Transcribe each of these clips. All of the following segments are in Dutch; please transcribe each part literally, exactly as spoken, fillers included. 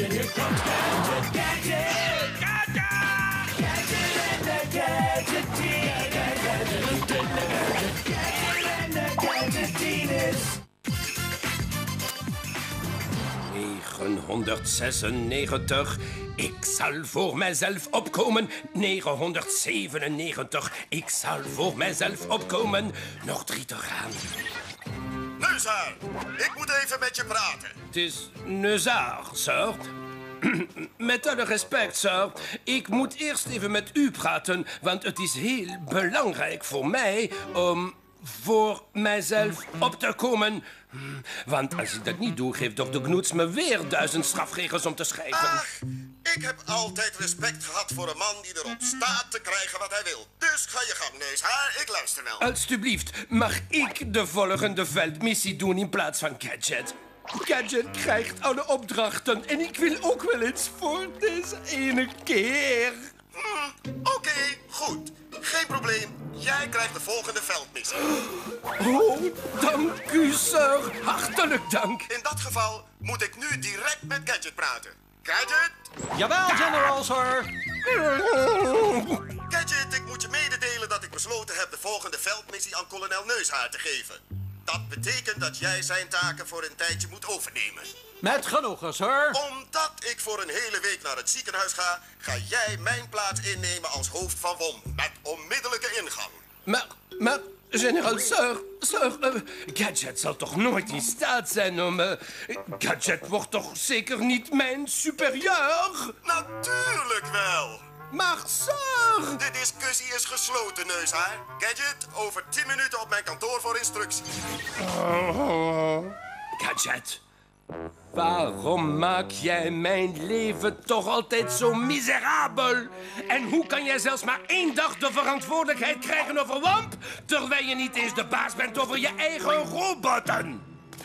Gadget, here comes Gadget, Gadget! Gadget! Gadget and the Gadgetine! Gadget and the Gadgetine is... negenhonderdzesennegentig. Ik zal voor mijzelf opkomen. negenhonderdzevenennegentig. Ik zal voor mijzelf opkomen. Nog drie te gaan. Neushaar, ik moet even met je praten. Het is Neushaar, sir. Met alle respect, sir. Ik moet eerst even met u praten, want het is heel belangrijk voor mij om voor mijzelf op te komen. Want als ik dat niet doe, geeft dokter Knoets me weer duizend strafregels om te schrijven. Ach, ik heb altijd respect gehad voor een man die erop staat te krijgen wat hij wil. Dus ga je gang, Neushaar, ik luister wel. Alsjeblieft, mag ik de volgende veldmissie doen in plaats van Gadget? Gadget krijgt alle opdrachten en ik wil ook wel eens voor deze ene keer. Hmm, Oké, okay, goed. Geen probleem. Jij krijgt de volgende veldmissie. Oh, dank u, sir. Hartelijk dank. In dat geval moet ik nu direct met Gadget praten. Gadget? Jawel, General, sir. Gadget, ik moet je mededelen dat ik besloten heb de volgende veldmissie aan kolonel Neushaar te geven. Dat betekent dat jij zijn taken voor een tijdje moet overnemen. Met genoegen, sir. Omdat ik voor een hele week naar het ziekenhuis ga, ga jij mijn plaats innemen als hoofd van W O M. Met onmiddellijke ingang. Maar, maar, generaal, sir, sir, uh, Gadget zal toch nooit in staat zijn om... Uh, Gadget wordt toch zeker niet mijn superieur? Natuurlijk wel. Maar, sir... De discussie is gesloten, Neushaar. Gadget, over tien minuten op mijn kantoor voor instructie. Oh, Gadget, waarom maak jij mijn leven toch altijd zo miserabel? En hoe kan jij zelfs maar één dag de verantwoordelijkheid krijgen over W O M P, terwijl je niet eens de baas bent over je eigen robotten?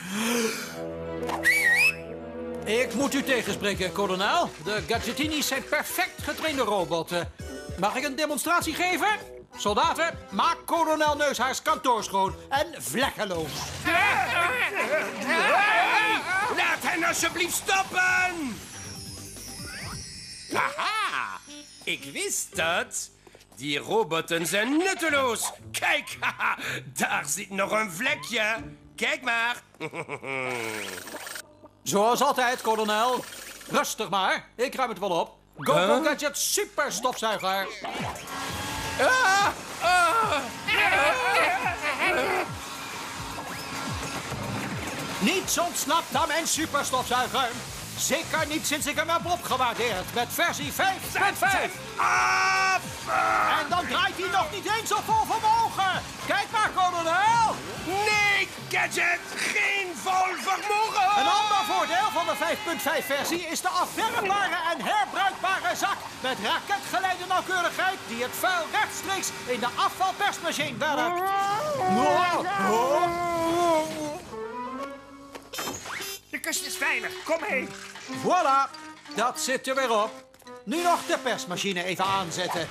Ik moet u tegenspreken, kolonel. De Gadgetinis zijn perfect getrainde robotten. Mag ik een demonstratie geven? Soldaten, maak kolonel Neushaars kantoor schoon en vlekkeloos. Laat hen alsjeblieft stoppen! Haha, ik wist het. Die robotten zijn nutteloos. Kijk, haha, daar zit nog een vlekje. Kijk maar. Zoals altijd, kolonel. Rustig maar, ik ruim het wel op. Go Huh? Go Gadget super stofzuiger. Ah, ah. Niets ontsnapt aan mijn superstofzuiger. Zeker niet sinds ik hem heb opgewaardeerd met versie vijf punt vijf. Af! En dan draait hij nog niet eens op vol vermogen. Kijk maar, kolonel. Nee, Gadget, geen vol vermogen! Een ander voordeel van de vijf punt vijf versie is de afwerkbare en herbruikbare zak met raketgeleide nauwkeurigheid die het vuil rechtstreeks in de afvalpersmachine werkt. De kust is veilig, kom heen. Voilà, dat zit er weer op. Nu nog de persmachine even aanzetten.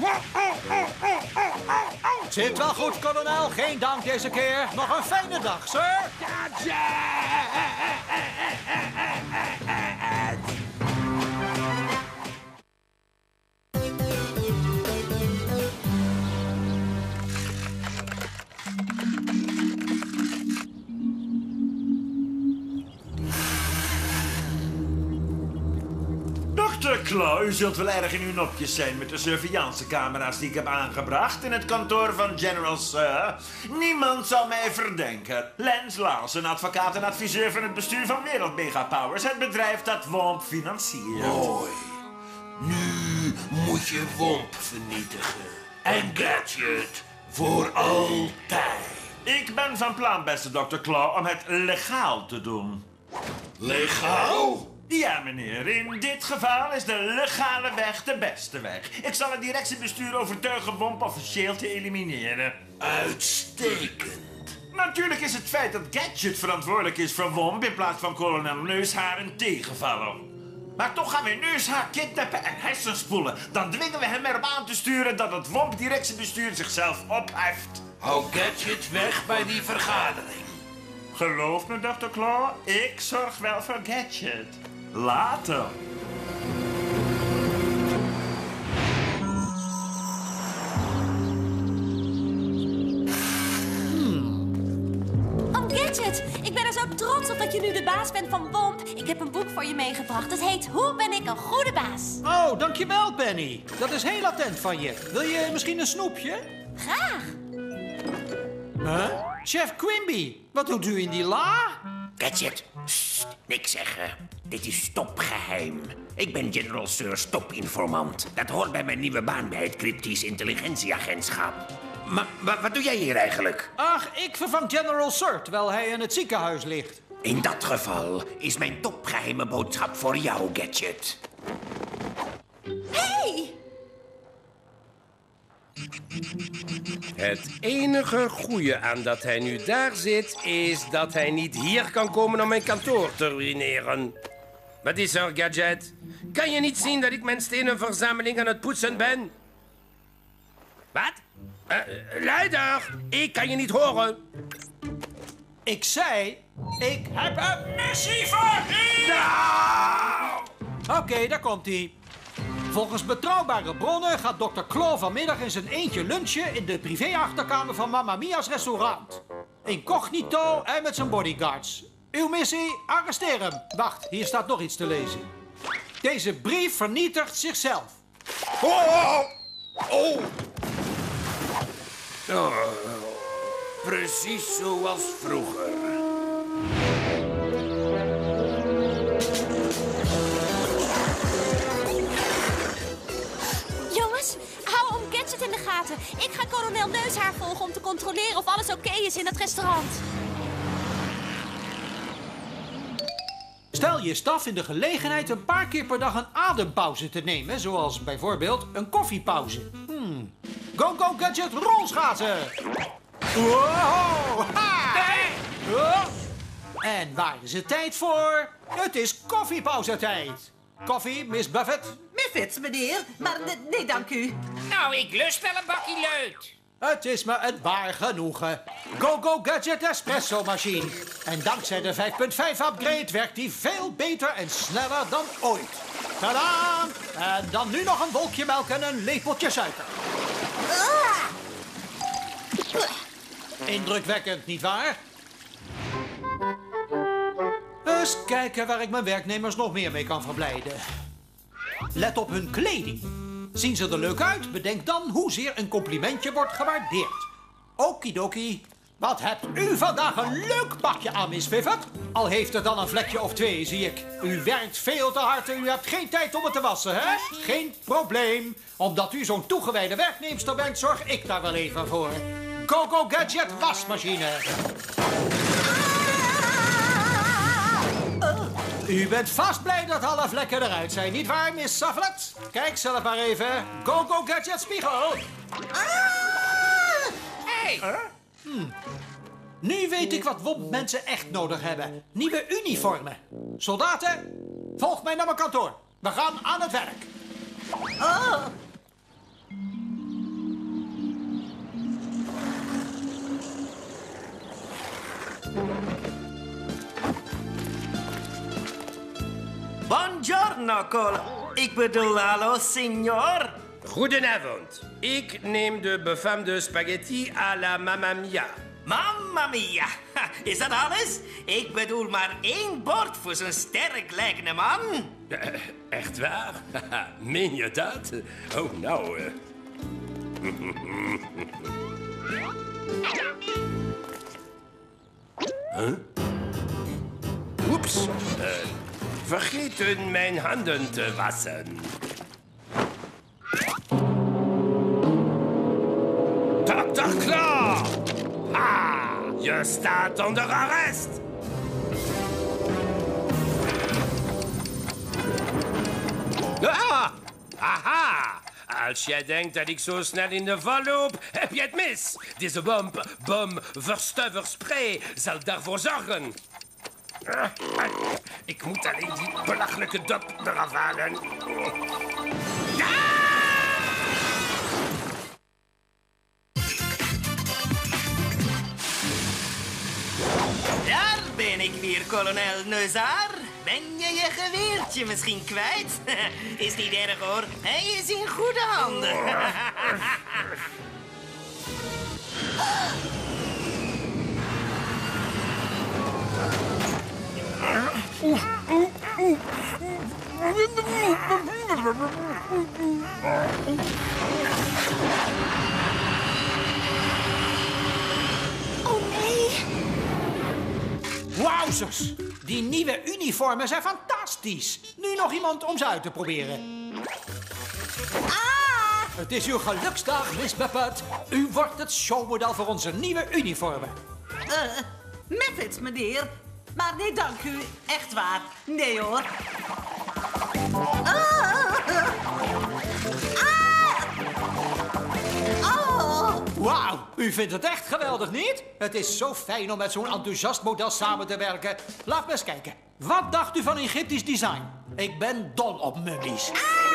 Zit wel goed, kolonel. Geen dank deze keer. Nog een fijne dag, sir. dokter Claw, u zult wel erg in uw nopjes zijn met de surveillancecamera's die ik heb aangebracht in het kantoor van General Sir. Niemand zal mij verdenken. Lance Larsen, advocaat en adviseur van het bestuur van Wereld Megapowers, het bedrijf dat W O M P financiert. Mooi. Nu moet je W O M P vernietigen. En Gadget voor altijd. Ik ben van plan, beste dokter Claw, om het legaal te doen. Legaal? Ja, meneer. In dit geval is de legale weg de beste weg. Ik zal het directiebestuur overtuigen W O M P officieel te elimineren. Uitstekend. Natuurlijk is het feit dat Gadget verantwoordelijk is voor W O M P in plaats van kolonel Neushaar een tegenvaller. Maar toch gaan we Neushaar kidnappen en hersenspoelen. Dan dwingen we hem erop aan te sturen dat het W O M P-directiebestuur zichzelf opheft. Hou Gadget weg bij die vergadering. Geloof me, dokter Claw, ik zorg wel voor Gadget. Later. Oh, Gadget, ik ben er zo trots op dat je nu de baas bent van Womp. Ik heb een boek voor je meegebracht. Het heet Hoe ben ik een goede baas? Oh, dankjewel, Penny. Dat is heel attent van je. Wil je misschien een snoepje? Graag. Huh? Chef Quimby, wat doet u in die la? Gadget, sst, niks zeggen. Dit is topgeheim. Ik ben General Sir Stopinformant. Dat hoort bij mijn nieuwe baan bij het Cryptisch Intelligentieagentschap. Maar wa- wat doe jij hier eigenlijk? Ach, ik vervang General Sir terwijl hij in het ziekenhuis ligt. In dat geval is mijn topgeheime boodschap voor jou, Gadget. Hey! Het enige goede aan dat hij nu daar zit, is dat hij niet hier kan komen om mijn kantoor te ruïneren. Wat is er, Gadget? Kan je niet zien dat ik mijn stenenverzameling aan het poetsen ben? Wat? Uh, leider, ik kan je niet horen. Ik zei, ik heb een missie voor u! Nou! Oké, daar komt hij. Volgens betrouwbare bronnen gaat dokter Claw vanmiddag in zijn eentje lunchen in de privé-achterkamer van Mamma Mia's restaurant. Incognito en met zijn bodyguards. Uw missie, arresteer hem. Wacht, hier staat nog iets te lezen. Deze brief vernietigt zichzelf. Oh! Oh! Oh, precies zoals vroeger. Jongens, hou om Gadget in de gaten. Ik ga kolonel Neushaar volgen om te controleren of alles oké is in het restaurant. Stel je staf in de gelegenheid een paar keer per dag een adempauze te nemen, zoals bijvoorbeeld een koffiepauze. Hmm. Go, go, Gadget, rolschaatsen! Wow! Ha! Oh. En waar is het tijd voor? Het is koffiepauzetijd. Koffie, Miss Buffett? Muffets, meneer. Maar nee, nee, dank u. Nou, ik lust wel een bakje leut. Het is me een waar genoegen. Go, go, Gadget espresso machine. En dankzij de vijf punt vijf upgrade werkt die veel beter en sneller dan ooit. Tadaa! En dan nu nog een wolkje melk en een lepeltje suiker. Indrukwekkend, nietwaar? Eens kijken waar ik mijn werknemers nog meer mee kan verblijden. Let op hun kleding. Zien ze er leuk uit? Bedenk dan hoezeer een complimentje wordt gewaardeerd. Okidoki. Wat hebt u vandaag een leuk pakje aan, Miss Vivet? Al heeft het dan een vlekje of twee, zie ik. U werkt veel te hard en u hebt geen tijd om het te wassen, hè? Geen probleem. Omdat u zo'n toegewijde werknemster bent, zorg ik daar wel even voor. Go, go, Gadget wasmachine. U bent vast blij dat alle vlekken eruit zijn, nietwaar, Miss Sufflet? Kijk zelf maar even. Go, go, Gadget spiegel. Hey. Hmm. Nu weet ik wat Womp-mensen echt nodig hebben. Nieuwe uniformen. Soldaten, volg mij naar mijn kantoor. We gaan aan het werk. Oh. Buongiorno, Col. Ik bedoel, hallo, signor. Goedenavond. Ik neem de befaamde spaghetti à la Mamma Mia. Mamma mia. Ha, is dat alles? Ik bedoel maar één bord voor zo'n sterk lijkende man. Eh, Echt waar? Meen je dat? Oh, nou... eh. Huh? Oeps. Eh, vergeten mijn handen te wassen. dokter Claw! Ha! Je staat onder arrest! Ah! Aha! Als jij denkt dat ik zo snel in de val loop, heb je het mis. Deze Womp Bom Verstuiverspray zal daarvoor zorgen. Ah, ah, ik moet alleen die belachelijke dop eraf halen. Daar ben ik weer, kolonel Neushaar. Ben je je geweertje misschien kwijt? Is niet erg hoor, hij is in goede handen. Oh nee. Wowzers! Die nieuwe uniformen zijn fantastisch. Nu nog iemand om ze uit te proberen. Ah! Het is uw geluksdag, Miss Muppet. U wordt het showmodel voor onze nieuwe uniformen. Uh, Muppet, meneer. Maar nee, dank u. Echt waar. Nee, hoor. Ah! Ah! Oh! Wauw, u vindt het echt geweldig, niet? Het is zo fijn om met zo'n enthousiast model samen te werken. Laat me eens kijken. Wat dacht u van Egyptisch design? Ik ben dol op mummies.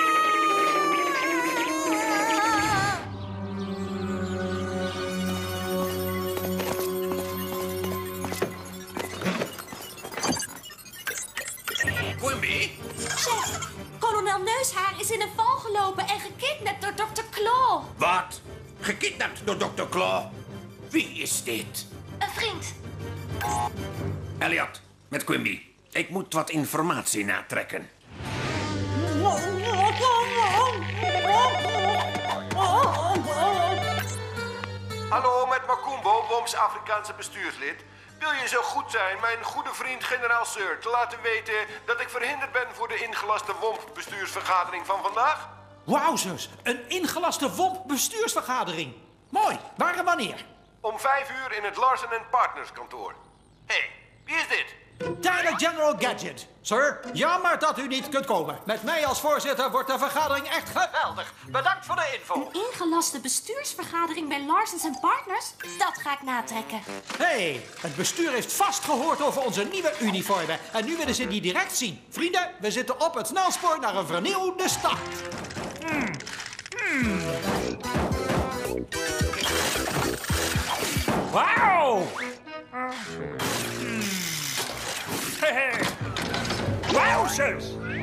Quimby? Chef, kolonel Neushaar is in een val gelopen en gekidnapt door dokter Claw. Wat? Gekidnapt door dokter Claw? Wie is dit? Een vriend. Elliot, met Quimby. Ik moet wat informatie natrekken. Hallo, met Makumbo, Woms Afrikaanse bestuurslid. Wil je zo goed zijn mijn goede vriend generaal Sir te laten weten dat ik verhinderd ben voor de ingelaste W O M P-bestuursvergadering van vandaag? Wowzers, een ingelaste W O M P-bestuursvergadering. Mooi, waar en wanneer? Om vijf uur in het Larsen en Partners kantoor. Hé, hey, wie is dit? Tyler General Gadget. Sir, jammer dat u niet kunt komen. Met mij als voorzitter wordt de vergadering echt geweldig. Bedankt voor de info. Een ingelaste bestuursvergadering bij Larsens en Partners? Dat ga ik natrekken. Hé, hey, het bestuur heeft vast gehoord over onze nieuwe uniformen. En nu willen ze die direct zien. Vrienden, we zitten op het snelspoor naar een vernieuwde start. Mm. Mm. Wauw! Wowzers!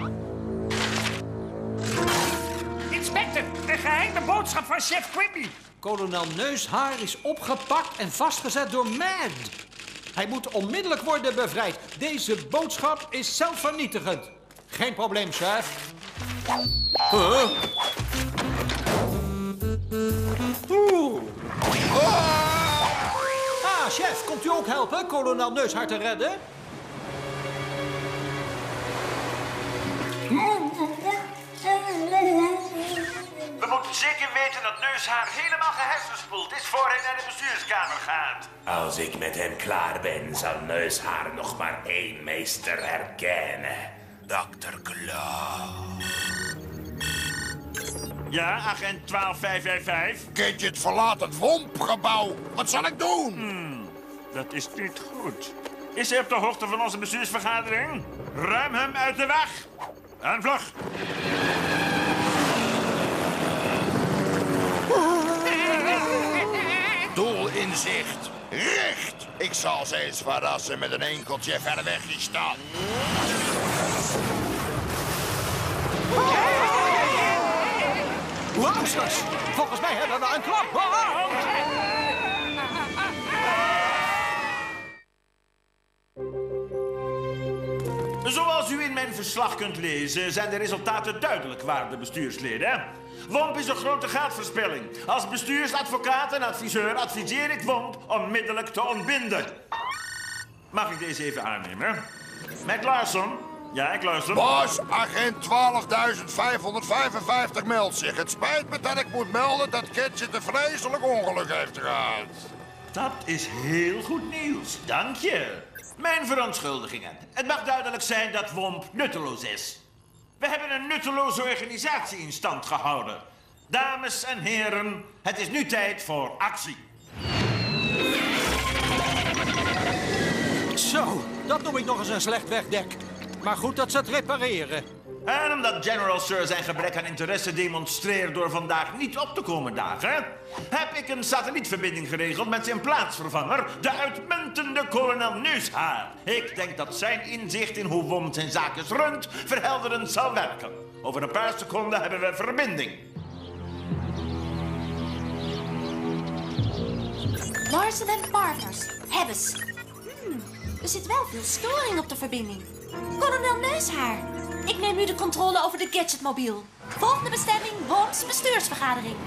Inspecteur, een geheime boodschap van chef Quimby. Kolonel Neushaar is opgepakt en vastgezet door Mad. Hij moet onmiddellijk worden bevrijd. Deze boodschap is zelfvernietigend. Geen probleem, chef. Huh? Oeh. Ah, chef, komt u ook helpen kolonel Neushaar te redden? We moeten zeker weten dat Neushaar helemaal gehersenspoeld is voor hij naar de bestuurskamer gaat. Als ik met hem klaar ben, zal Neushaar nog maar één meester herkennen. dokter Claw. Ja, agent twaalf vijf vijf vijf. Gadget verlaat het W O M P-gebouw. Wat zal ik doen? Hmm, dat is niet goed. Is hij op de hoogte van onze bestuursvergadering? Ruim hem uit de weg. En vlug. Doel in zicht. Recht. Ik zal ze eens verrassen met een enkeltje ver weg staan. Wowzers! Volgens mij hebben we een klap. Zoals u in mijn verslag kunt lezen, zijn de resultaten duidelijk, waarde bestuursleden. W O M P is een grote geldverspilling. Als bestuursadvocaat en adviseur adviseer ik W O M P onmiddellijk te ontbinden. Mag ik deze even aannemen? Mac Larson? Ja, ik luister. Bos, agent twaalfduizend vijfhonderdvijfenvijftig meldt zich. Het spijt me dat ik moet melden dat Gadget een vreselijk ongeluk heeft gehad. Dat is heel goed nieuws, dank je. Mijn verontschuldigingen. Het mag duidelijk zijn dat W O M P nutteloos is. We hebben een nutteloze organisatie in stand gehouden. Dames en heren, het is nu tijd voor actie. Zo, dat noem ik nog eens een slecht wegdek. Maar goed dat ze het repareren. En omdat General Sir zijn gebrek aan interesse demonstreert door vandaag niet op te komen dagen, heb ik een satellietverbinding geregeld met zijn plaatsvervanger, de uitmuntende kolonel Neushaar. Ik denk dat zijn inzicht in hoe Womp zijn zaken runt verhelderend zal werken. Over een paar seconden hebben we verbinding. Larsen en Partners. Hebben ze. Hmm, er zit wel veel storing op de verbinding. Kolonel Neushaar. Ik neem nu de controle over de gadgetmobiel. Volgende bestemming, Womps bestuursvergadering.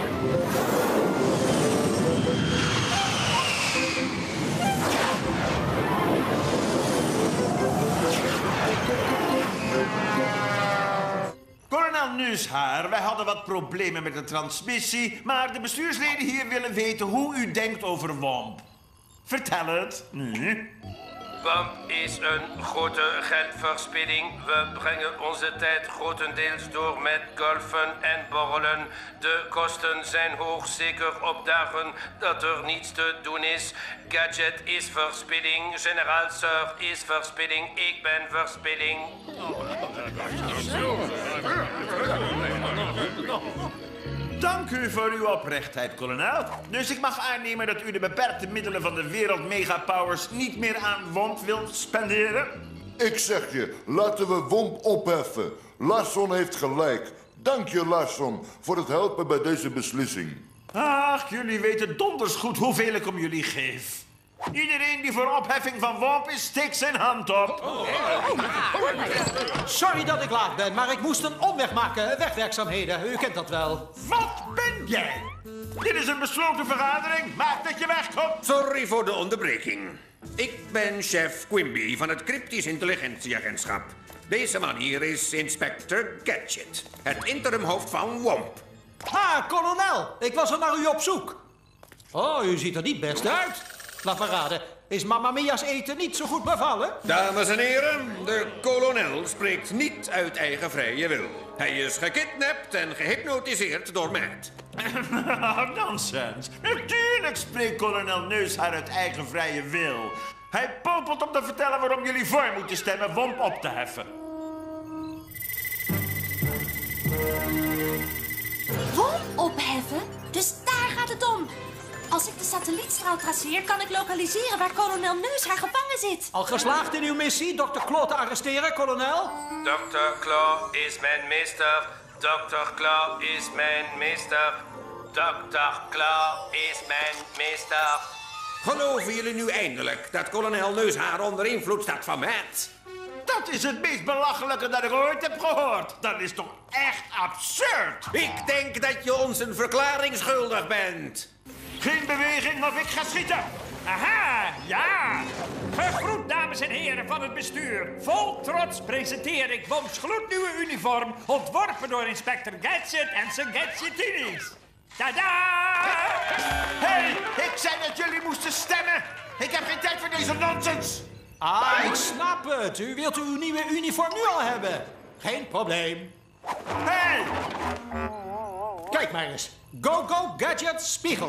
Kolonel Neushaar, wij hadden wat problemen met de transmissie, maar de bestuursleden hier willen weten hoe u denkt over Womp. Vertel het. Nu. Womp is een grote geldverspilling. We brengen onze tijd grotendeels door met golfen en borrelen. De kosten zijn hoog, zeker op dagen dat er niets te doen is. Gadget is verspilling, Generaal Sir is verspilling, ik ben verspilling. Dank u voor uw oprechtheid, kolonel. Dus ik mag aannemen dat u de beperkte middelen van de wereld megapowers niet meer aan Womp wilt spenderen? Ik zeg je, laten we Womp opheffen. Larsson heeft gelijk. Dank je, Larsson, voor het helpen bij deze beslissing. Ach, jullie weten donders goed hoeveel ik om jullie geef. Iedereen die voor opheffing van Womp is, steekt zijn hand op. Sorry dat ik laat ben, maar ik moest een omweg maken. Wegwerkzaamheden, u kent dat wel. Wat ben jij? Dit is een besloten vergadering. Maak dat je wegkomt. Sorry voor de onderbreking. Ik ben chef Quimby van het Cryptisch Intelligentieagentschap. Deze man hier is Inspector Gadget, het interimhoofd van Womp. Ah, kolonel, ik was er naar u op zoek. Oh, u ziet er niet best uit. Laat maar raden, is Mamma Mia's eten niet zo goed bevallen? Dames en heren, de kolonel spreekt niet uit eigen vrije wil. Hij is gekidnapt en gehypnotiseerd door Matt. Nonsens. Natuurlijk spreekt kolonel Neushaar uit eigen vrije wil. Hij popelt om te vertellen waarom jullie voor moeten stemmen Womp op te heffen. Womp opheffen? Dus daar gaat het om. Als ik de satellietstraal traceer, kan ik lokaliseren waar kolonel Neushaar gevangen zit. Al geslaagd in uw missie dokter Claw te arresteren, kolonel? dokter Claw is mijn meester. dokter Claw is mijn meester. dokter Claw is mijn meester. Geloven jullie nu eindelijk dat kolonel Neushaar onder invloed staat van Matt? Dat is het meest belachelijke dat ik ooit heb gehoord. Dat is toch echt absurd? Ik denk dat je ons een verklaring schuldig bent. Geen beweging of ik ga schieten. Aha, ja. Gegroet, dames en heren van het bestuur. Vol trots presenteer ik Womps gloednieuwe uniform, ontworpen door Inspector Gadget en zijn Gadgetinis. Tada! Hey, ik zei dat jullie moesten stemmen. Ik heb geen tijd voor deze nonsens. Ah, ik snap het. U wilt uw nieuwe uniform nu al hebben. Geen probleem. Hey! Kijk maar eens. Go, go, Gadget, spiegel.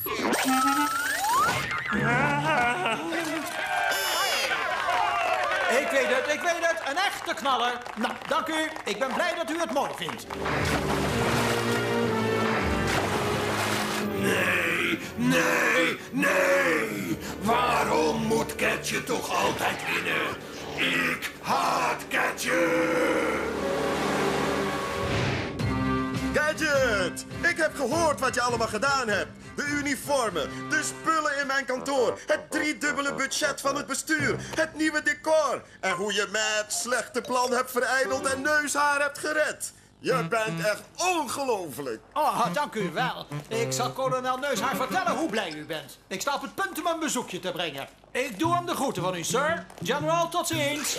Ik weet het, ik weet het. Een echte knaller. Nou, dank u. Ik ben blij dat u het mooi vindt. Nee, nee, nee. Waarom moet Gadget toch altijd winnen? Ik haat Gadget. Gadget! Ik heb gehoord wat je allemaal gedaan hebt. De uniformen, de spullen in mijn kantoor, het driedubbele budget van het bestuur, het nieuwe decor en hoe je met slechte plan hebt verijdeld en Neushaar hebt gered. Je bent echt ongelooflijk. Oh, dank u wel. Ik zal kolonel Neushaar vertellen hoe blij u bent. Ik sta op het punt om een bezoekje te brengen. Ik doe hem de groeten van u, sir. General, tot ziens.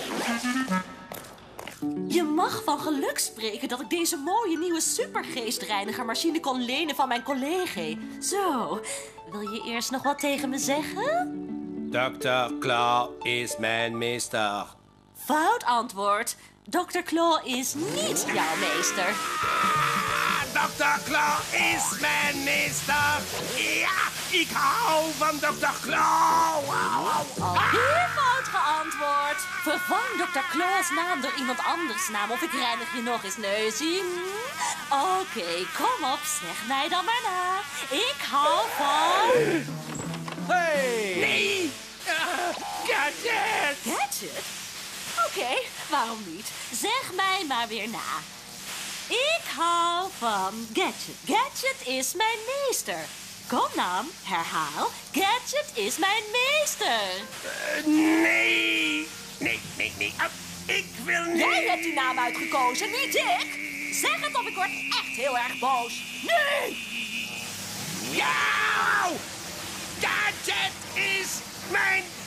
Je mag van geluk spreken dat ik deze mooie nieuwe supergeestreinigermachine kon lenen van mijn collega. Zo, wil je eerst nog wat tegen me zeggen? dokter Claw is mijn meester. Fout antwoord. dokter Claw is niet jouw meester. Ah, dokter Claw is mijn meester. Ja, ik hou van dokter Claw. Alweer fout geantwoord. Vervang dokter Claus' naam door iemand anders naam of ik reinig je nog eens neuzie. Oké, okay, kom op, zeg mij dan maar na. Ik hou van... Hey! Nee! Uh, Gadget! Gadget? Oké, okay, waarom niet? Zeg mij maar weer na. Ik hou van Gadget. Gadget is mijn meester. Kom dan, herhaal. Gadget is mijn meester. Uh, nee! Nee, nee, nee. Uh, ik wil niet... Jij hebt die naam uitgekozen, niet ik. Zeg het of ik word echt heel erg boos. Nee! Ja! Gadget is mijn